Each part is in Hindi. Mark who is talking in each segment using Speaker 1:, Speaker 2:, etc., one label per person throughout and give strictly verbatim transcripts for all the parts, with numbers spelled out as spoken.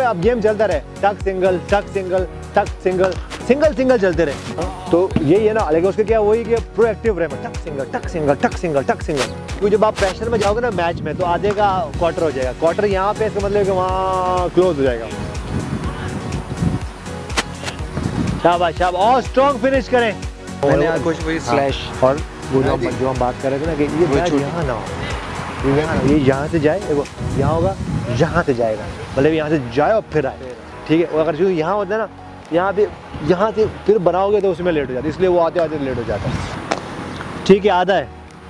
Speaker 1: अब गेम चलता रहे, टक सिंगल टक सिंगल टक सिंगल सिंगल सिंगल चलते रहे, तो यही है ना। लेकिन उसके क्या वही कि प्रोएक्टिव रहे, टक सिंगल टक सिंगल टक सिंगल टक सिंगल। क्योंकि जब आप प्रेशर में जाओगे ना मैच में, तो आधे का क्वार्टर हो जाएगा, क्वार्टर यहाँ पे इसका मतलब कि वहाँ क्लोज हो जाएगा। शाबाश शाबाश, और स्ट्रॉन्ग फिनिश करें।
Speaker 2: मैंने यार कुछ वही स्लैश
Speaker 1: और वो जो हम जो हम बात कर रहे थे ना कि ये मैच यहाँ ना हो, ये यहाँ ये यहाँ से जाए, देखो यहाँ होगा, यहाँ से जाएगा, मतलब यहाँ से जाए और फिर आए, ठीक है। अगर जो यहाँ होता है ना, यहाँ पे यहाँ से फिर बनाओगे तो उसमें लेट हो जाता है, इसलिए वो आते आते लेट हो जाता है, ठीक है। आधा है,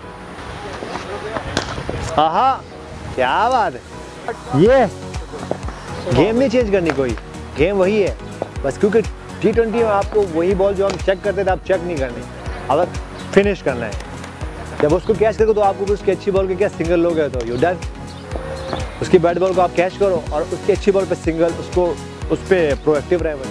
Speaker 1: हाँ क्या बात है। ये गेम नहीं चेंज करनी कोई, गेम वही है बस, क्योंकि टी ट्वेंटी में आपको वही बॉल जो हम चेक करते थे आप चेक नहीं करनी, अगर फिनिश करना है। जब उसको कैच करो तो आपको उसकी अच्छी बॉल के क्या सिंगल लोगे तो यू डन। उसकी बैट बॉल को आप कैच करो और उसकी अच्छी बॉल पे सिंगल, उसको उस पर प्रोएक्टिव रहे।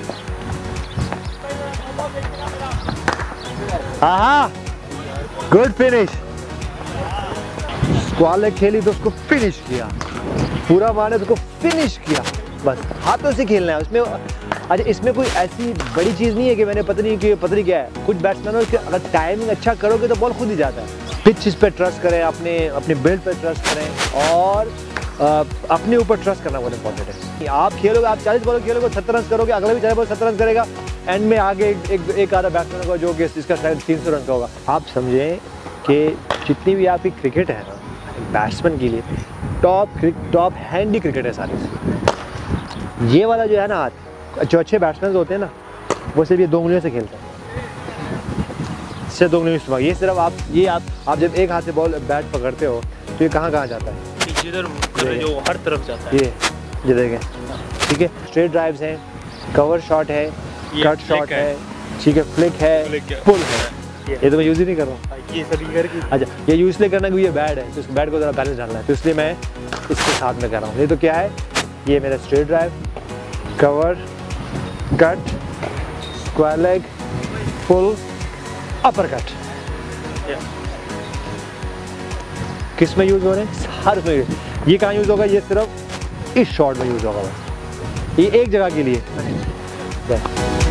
Speaker 1: हाँ हाँ गुड फिनिश। स्क्वायर लेग खेली तो उसको फिनिश किया, पूरा मारने तो उसको फिनिश किया, बस हाथों से खेलना है उसमें। अच्छा इसमें कोई ऐसी बड़ी चीज़ नहीं है कि मैंने पता नहीं कि पता नहीं क्या है। कुछ बैट्समैनों के अगर टाइमिंग अच्छा करोगे तो बॉल खुद ही जाता है। पिच इस पर ट्रस्ट करें, अपने अपने बिल्ड पर ट्रस्ट करें और आ, अपने ऊपर ट्रस्ट करना बहुत इंपॉर्टेंट है। आप खेलोगे, आप चालीस बॉल खेलोगे, सत्तर रन करोगे, अगला भी चालीस बॉल सत्तर रन करेगा, एंड में आगे एक एक, एक आधा बैट्समैन होगा जो कि इसका शायद तीन सौ रन का होगा। आप समझें कि जितनी भी आपकी क्रिकेट है ना, बैट्समैन के लिए टॉप टॉप हैंडी क्रिकेट है सारी। ये वाला जो है ना, जो अच्छे बैट्समैन होते हैं ना, वो सिर्फ ये दो उंगलियों से खेलते हैं, सिर्फ दो उंगलियों से। ये सिर्फ आप ये आप आप जब एक हाथ से बॉल बैट पकड़ते हो तो ये कहाँ कहाँ जाता है,
Speaker 3: जिधर जो हर तरफ जाता है,
Speaker 1: ये ये देखें, ठीक है। स्ट्रेट ड्राइव्स हैं, कवर शॉट है, कट शॉट है, ठीक है, फ्लिक है, पुल है। ये तो मैं यूज़ ही नहीं कर रहा हूँ,
Speaker 3: ये सभी करके।
Speaker 1: अच्छा ये यूज़ इसलिए करना क्योंकि ये बैट है, तो इस बैट को ज़रा बैलेंस डालना है, तो इसलिए मैं इसके साथ में कर रहा हूँ। ये तो क्या है, ये मेरा straight drive, cover, cut, square leg, pull, upper cut. किस में यूज़ हो रहे हैं, हर में। ये कहाँ यूज़ होगा, ये सिर्फ इस शॉट में यूज़ होगा बस, ये एक जगह के लिए।